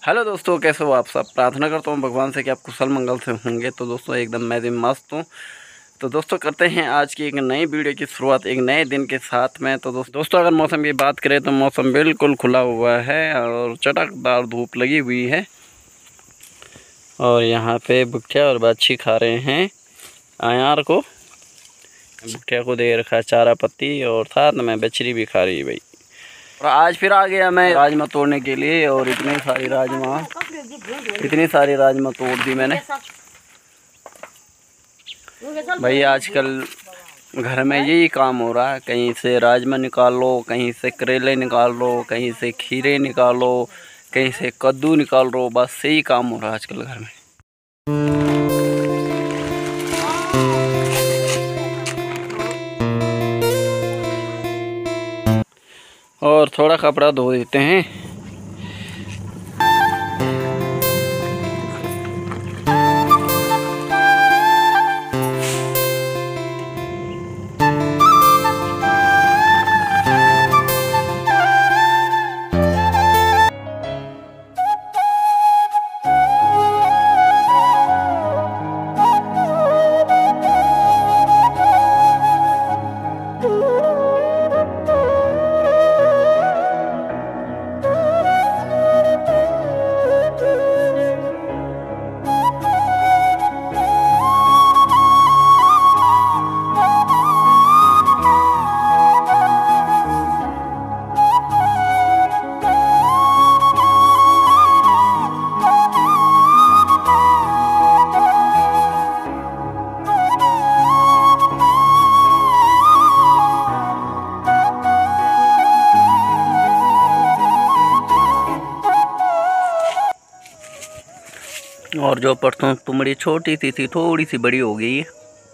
Hello दोस्तों, कैसे हो आप सब। प्रार्थना करता हूँ भगवान से कि आप कुशल मंगल से होंगे। तो दोस्तों एकदम मैं भी मस्त हूँ। तो दोस्तों करते हैं आज की एक नई वीडियो की शुरुआत एक नए दिन के साथ में। तो दोस्तों अगर मौसम की बात करें तो मौसम बिल्कुल खुला हुआ है और चटकदार धूप लगी हुई है। और यहाँ पे बुट्ठिया और बाछी खा रहे हैं आयार को। बुट्ठिया को दे रखा है चारा पत्ती और साथ में बछड़ी भी खा रही है भाई। और आज फिर आ गया मैं राजमा तोड़ने के लिए और इतनी सारी राजमा तोड़ दी मैंने भाई। आजकल घर में यही काम हो रहा है, कहीं से राजमा निकाल लो, कहीं से करेले निकाल लो, कहीं से खीरे निकालो, कहीं से कद्दू निकाल लो। बस यही काम हो रहा है आजकल घर में। और थोड़ा कपड़ा धो देते हैं। और जो परसों तुमड़ी छोटी सी थी थोड़ी सी बड़ी हो गई है।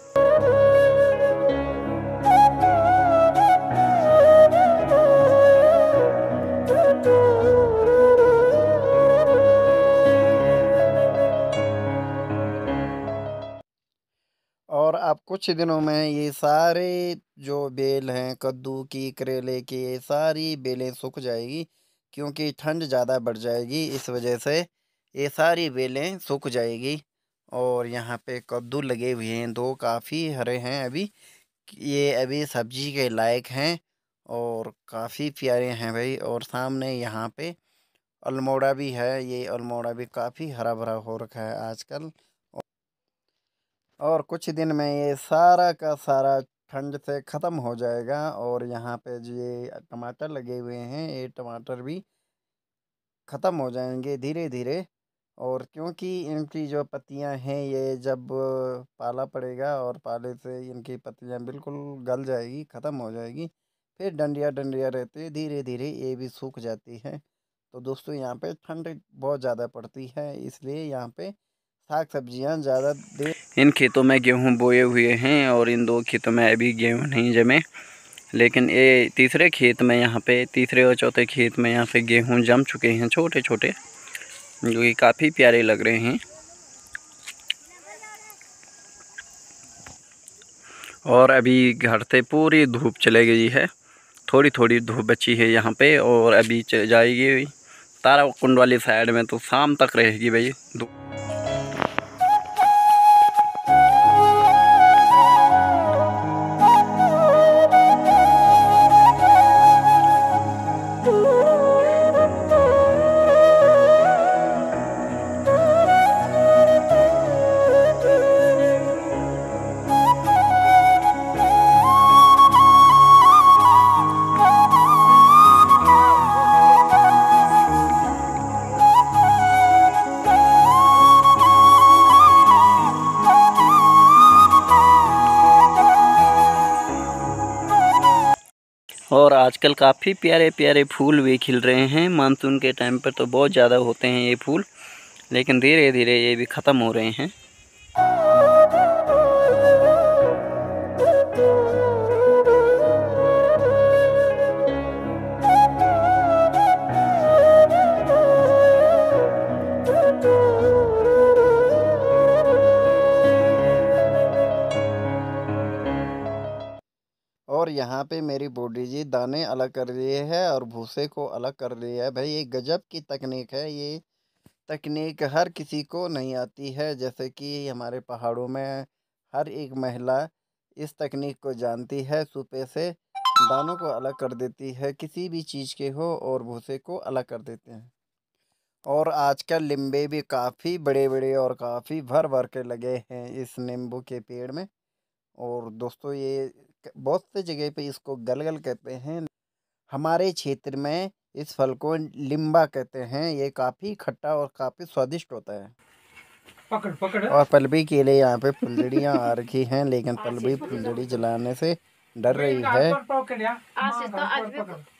और अब कुछ दिनों में ये सारे जो बेल हैं कद्दू की करेले की, ये सारी बेलें सूख जाएगी क्योंकि ठंड ज़्यादा बढ़ जाएगी। इस वजह से ये सारी बेलें सूख जाएगी। और यहाँ पे कद्दू लगे हुए हैं, दो काफ़ी हरे हैं अभी। ये अभी सब्जी के लायक हैं और काफ़ी प्यारे हैं भाई। और सामने यहाँ पे अल्मोड़ा भी है, ये अल्मोड़ा भी काफ़ी हरा भरा हो रखा है आजकल। और कुछ दिन में ये सारा का सारा ठंड से ख़त्म हो जाएगा। और यहाँ पे जो ये टमाटर लगे हुए हैं, ये टमाटर भी ख़त्म हो जाएंगे धीरे धीरे। और क्योंकि इनकी जो पत्तियां हैं ये जब पाला पड़ेगा और पाले से इनकी पत्तियां बिल्कुल गल जाएगी, ख़त्म हो जाएगी। फिर डंडियाँ डंडियाँ रहती है, धीरे धीरे ये भी सूख जाती है। तो दोस्तों यहाँ पे ठंड बहुत ज़्यादा पड़ती है, इसलिए यहाँ पे साग सब्जियाँ ज़्यादा देर। इन खेतों में गेहूं बोए हुए हैं और इन दो खेतों में अभी गेहूं नहीं जमे। लेकिन ये तीसरे खेत में, यहाँ पे तीसरे और चौथे खेत में यहाँ पे गेहूं जम चुके हैं छोटे छोटे, जो कि काफ़ी प्यारे लग रहे हैं। और अभी घर से पूरी धूप चले गई है, थोड़ी थोड़ी धूप बची है यहाँ पे और अभी चल जाएगी तारा कुंड वाली साइड में, तो शाम तक रहेगी भाई धूप। और आजकल काफ़ी प्यारे प्यारे फूल भी खिल रहे हैं। मानसून के टाइम पर तो बहुत ज़्यादा होते हैं ये फूल, लेकिन धीरे धीरे ये भी ख़त्म हो रहे हैं। और यहाँ पे मेरी बॉडी जी दाने अलग कर रही है और भूसे को अलग कर रही है भाई। ये गजब की तकनीक है ये। तकनीक हर किसी को नहीं आती है, जैसे कि हमारे पहाड़ों में हर एक महिला इस तकनीक को जानती है। सुपे से दानों को अलग कर देती है, किसी भी चीज़ के हो, और भूसे को अलग कर देते हैं। और आजकल लिम्बे भी काफ़ी बड़े-बड़े और काफ़ी भर-भर के लगे हैं इस नींबू के पेड़ में। और दोस्तों ये बहुत सी जगह पे इसको गलगल कहते हैं। हमारे क्षेत्र में इस फल को लिम्बा कहते हैं। ये काफ़ी खट्टा और काफ़ी स्वादिष्ट होता है। पकड़ पकड़ और पलबी के लिए यहाँ पे फुलझड़ियाँ आ रखी हैं, लेकिन पलबी फुलझड़ी जलाने से डर रही है। पकड़